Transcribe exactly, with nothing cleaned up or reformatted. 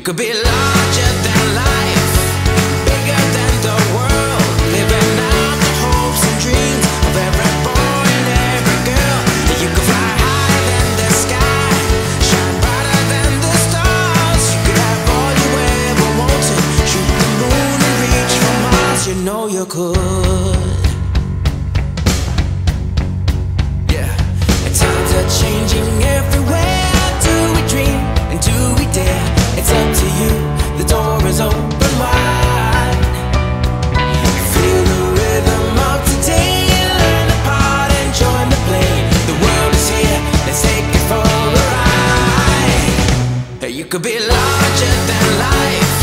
could be larger than life, bigger than the world, living out the hopes and dreams of every boy and every girl. You could fly higher than the sky, shine brighter than the stars. You could have all you ever wanted, shoot the moon and reach for Mars. You know you could. Yeah, and times are changing everywhere. Do we dream and do we dare? It's up to you, the door is open wide. Feel the rhythm of today, learn the part and join the play. The world is here, let's take it for a ride. You could be larger than life,